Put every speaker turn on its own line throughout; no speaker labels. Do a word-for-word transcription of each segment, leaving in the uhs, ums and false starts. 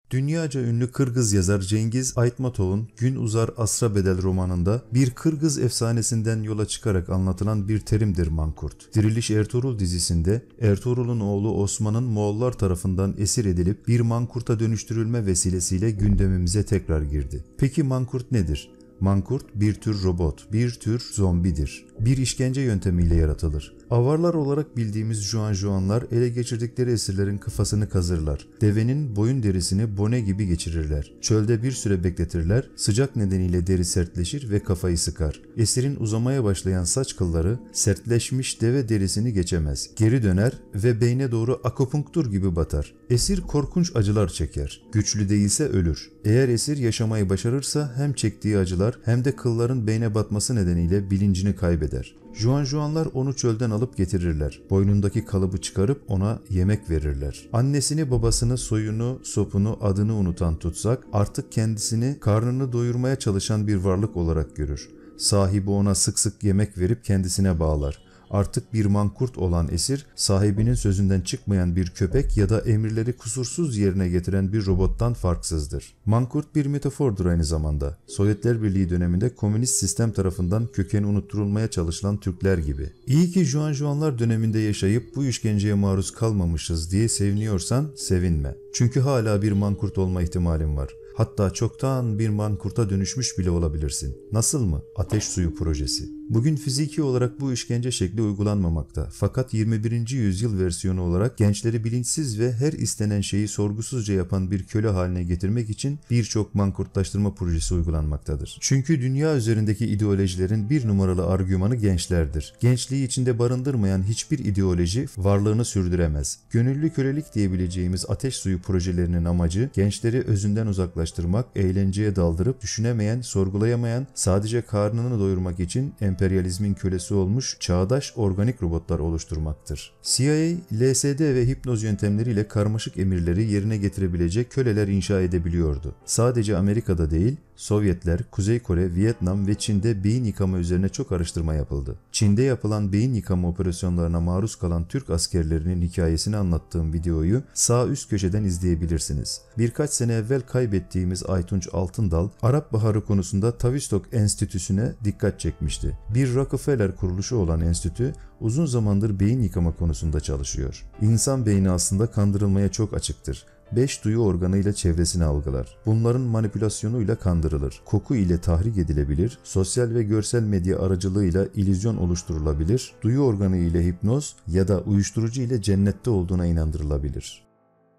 Dünyaca ünlü Kırgız yazar Cengiz Aytmatov'un Gün Uzar Asra Bedel romanında bir Kırgız efsanesinden yola çıkarak anlatılan bir terimdir mankurt. Diriliş Ertuğrul dizisinde Ertuğrul'un oğlu Osman'ın Moğollar tarafından esir edilip bir mankurta dönüştürülme vesilesiyle gündemimize tekrar girdi. Peki mankurt nedir? Mankurt bir tür robot, bir tür zombidir. Bir işkence yöntemiyle yaratılır. Avarlar olarak bildiğimiz Juan-Juanlar ele geçirdikleri esirlerin kafasını kazırlar. Devenin boyun derisini bone gibi geçirirler. Çölde bir süre bekletirler, sıcak nedeniyle deri sertleşir ve kafayı sıkar. Esirin uzamaya başlayan saç kılları sertleşmiş deve derisini geçemez. Geri döner ve beyne doğru akupunktur gibi batar. Esir korkunç acılar çeker. Güçlü değilse ölür. Eğer esir yaşamayı başarırsa hem çektiği acılar hem de kılların beyne batması nedeniyle bilincini kaybeder. Juan-Juanlar onu çölden alıp getirirler. Boynundaki kalıbı çıkarıp ona yemek verirler. Annesini, babasını, soyunu, sopunu, adını unutan tutsak artık kendisini karnını doyurmaya çalışan bir varlık olarak görür. Sahibi ona sık sık yemek verip kendisine bağlar. Artık bir mankurt olan esir, sahibinin sözünden çıkmayan bir köpek ya da emirleri kusursuz yerine getiren bir robottan farksızdır. Mankurt bir metafordur aynı zamanda. Sovyetler Birliği döneminde komünist sistem tarafından kökeni unutturulmaya çalışılan Türkler gibi. İyi ki Juan-Juanlar döneminde yaşayıp bu işkenceye maruz kalmamışız diye seviniyorsan sevinme. Çünkü hala bir mankurt olma ihtimalin var. Hatta çoktan bir mankurta dönüşmüş bile olabilirsin. Nasıl mı? Ateş Suyu projesi. Bugün fiziki olarak bu işkence şekli uygulanmamakta. Fakat yirmi birinci yüzyıl versiyonu olarak gençleri bilinçsiz ve her istenen şeyi sorgusuzca yapan bir köle haline getirmek için birçok mankurtlaştırma projesi uygulanmaktadır. Çünkü dünya üzerindeki ideolojilerin bir numaralı argümanı gençlerdir. Gençliği içinde barındırmayan hiçbir ideoloji varlığını sürdüremez. Gönüllü kölelik diyebileceğimiz ateş suyu projelerinin amacı gençleri özünden uzaklaştırmak, eğlenceye daldırıp düşünemeyen, sorgulayamayan, sadece karnını doyurmak için emperyalizmin kölesi olmuş çağdaş organik robotlar oluşturmaktır. C I A, L S D ve hipnoz yöntemleriyle karmaşık emirleri yerine getirebilecek köleler inşa edebiliyordu. Sadece Amerika'da değil, Sovyetler, Kuzey Kore, Vietnam ve Çin'de beyin yıkama üzerine çok araştırma yapıldı. Çin'de yapılan beyin yıkama operasyonlarına maruz kalan Türk askerlerinin hikayesini anlattığım videoyu sağ üst köşeden izleyebilirsiniz. Birkaç sene evvel kaybettiğimiz Aytunç Altındal, Arap Baharı konusunda Tavistock Enstitüsü'ne dikkat çekmişti. Bir Rockefeller kuruluşu olan enstitü uzun zamandır beyin yıkama konusunda çalışıyor. İnsan beyni aslında kandırılmaya çok açıktır. Beş duyu organıyla çevresini algılar. Bunların manipülasyonuyla kandırılır. Koku ile tahrik edilebilir, sosyal ve görsel medya aracılığıyla illüzyon oluşturulabilir, duyu organı ile hipnoz ya da uyuşturucu ile cennette olduğuna inandırılabilir.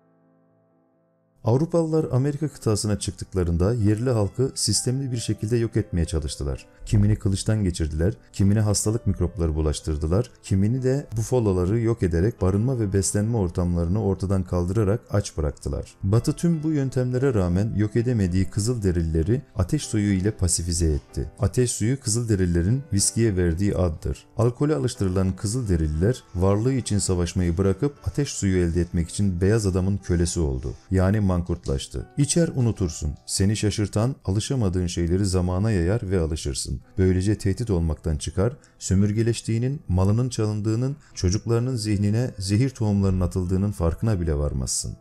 Avrupalılar Amerika kıtasına çıktıklarında yerli halkı sistemli bir şekilde yok etmeye çalıştılar. Kimini kılıçtan geçirdiler, kimine hastalık mikropları bulaştırdılar, kimini de bufaloları yok ederek barınma ve beslenme ortamlarını ortadan kaldırarak aç bıraktılar. Batı tüm bu yöntemlere rağmen yok edemediği Kızılderilileri ateş suyu ile pasifize etti. Ateş suyu Kızılderililerin viskiye verdiği addır. Alkole alıştırılan Kızılderililer varlığı için savaşmayı bırakıp ateş suyu elde etmek için beyaz adamın kölesi oldu. Yani mankurtlaştı. İçer unutursun. Seni şaşırtan, alışamadığın şeyleri zamana yayar ve alışırsın. Böylece tehdit olmaktan çıkar, sömürgeleştiğinin, malının çalındığının, çocuklarının zihnine zehir tohumlarının atıldığının farkına bile varmazsın.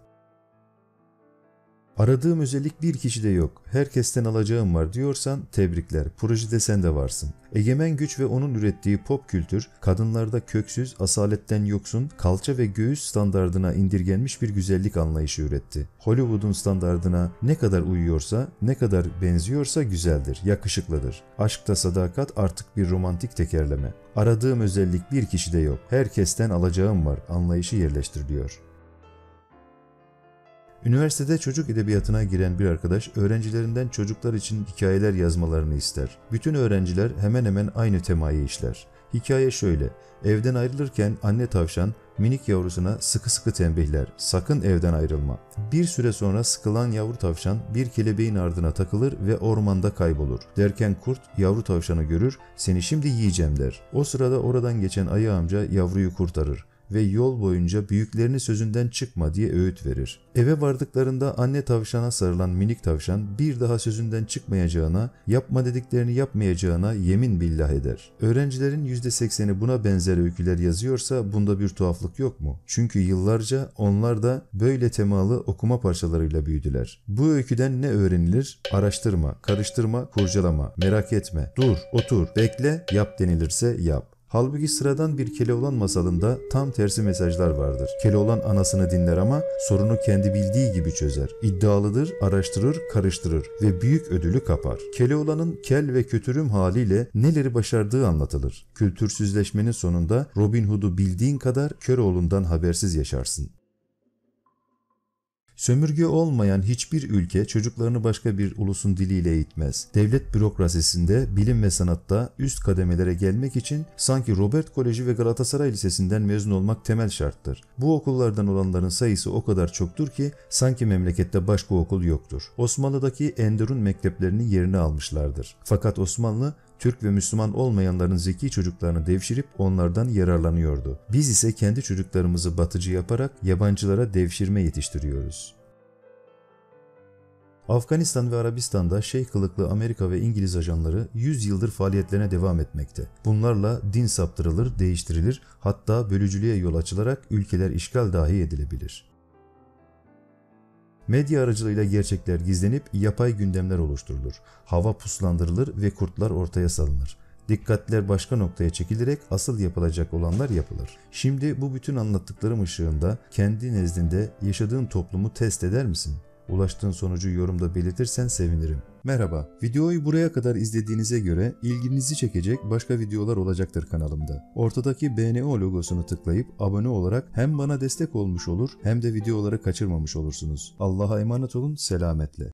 Aradığım özellik bir kişide yok, herkesten alacağım var diyorsan tebrikler, projede sen de varsın. Egemen güç ve onun ürettiği pop kültür, kadınlarda köksüz, asaletten yoksun, kalça ve göğüs standardına indirgenmiş bir güzellik anlayışı üretti. Hollywood'un standardına ne kadar uyuyorsa, ne kadar benziyorsa güzeldir, yakışıklıdır. Aşkta sadakat artık bir romantik tekerleme. Aradığım özellik bir kişide yok, herkesten alacağım var anlayışı yerleştiriliyor. Üniversitede çocuk edebiyatına giren bir arkadaş öğrencilerinden çocuklar için hikayeler yazmalarını ister. Bütün öğrenciler hemen hemen aynı temayı işler. Hikaye şöyle: evden ayrılırken anne tavşan minik yavrusuna sıkı sıkı tembihler, sakın evden ayrılma. Bir süre sonra sıkılan yavru tavşan bir kelebeğin ardına takılır ve ormanda kaybolur. Derken kurt yavru tavşanı görür, seni şimdi yiyeceğim der. O sırada oradan geçen ayı amca yavruyu kurtarır. ve yol boyunca büyüklerini sözünden çıkma diye öğüt verir. Eve vardıklarında anne tavşana sarılan minik tavşan bir daha sözünden çıkmayacağına, yapma dediklerini yapmayacağına yemin billah eder. Öğrencilerin yüzde sekseni buna benzer öyküler yazıyorsa bunda bir tuhaflık yok mu? Çünkü yıllarca onlar da böyle temalı okuma parçalarıyla büyüdüler. Bu öyküden ne öğrenilir? Araştırma, karıştırma, kurcalama, merak etme, dur, otur, bekle, yap denilirse yap. Halbuki sıradan bir Keloğlan masalında tam tersi mesajlar vardır. Keloğlan anasını dinler ama sorunu kendi bildiği gibi çözer. İddialıdır, araştırır, karıştırır ve büyük ödülü kapar. Keloğlan'ın kel ve kötürüm haliyle neleri başardığı anlatılır. Kültürsüzleşmenin sonunda Robin Hood'u bildiğin kadar Köroğlu'ndan habersiz yaşarsın. Sömürge olmayan hiçbir ülke çocuklarını başka bir ulusun diliyle eğitmez. Devlet bürokrasisinde, bilim ve sanatta üst kademelere gelmek için sanki Robert Koleji ve Galatasaray Lisesi'nden mezun olmak temel şarttır. Bu okullardan olanların sayısı o kadar çoktur ki sanki memlekette başka okul yoktur. Osmanlı'daki Enderun mekteplerinin yerini almışlardır. Fakat Osmanlı, Türk ve Müslüman olmayanların zeki çocuklarını devşirip onlardan yararlanıyordu. Biz ise kendi çocuklarımızı batıcı yaparak yabancılara devşirme yetiştiriyoruz. Afganistan ve Arabistan'da şeyh kılıklı Amerika ve İngiliz ajanları yüz yıldır faaliyetlerine devam etmekte. Bunlarla din saptırılır, değiştirilir, hatta bölücülüğe yol açılarak ülkeler işgal dahi edilebilir. Medya aracılığıyla gerçekler gizlenip yapay gündemler oluşturulur. Hava puslandırılır ve kurtlar ortaya salınır. Dikkatler başka noktaya çekilerek asıl yapılacak olanlar yapılır. Şimdi bu bütün anlattıklarım ışığında kendi nezdinde yaşadığın toplumu test eder misin? Ulaştığın sonucu yorumda belirtirsen sevinirim. Merhaba, videoyu buraya kadar izlediğinize göre ilginizi çekecek başka videolar olacaktır kanalımda. Ortadaki B N O logosunu tıklayıp abone olarak hem bana destek olmuş olur hem de videoları kaçırmamış olursunuz. Allah'a emanet olun, selametle.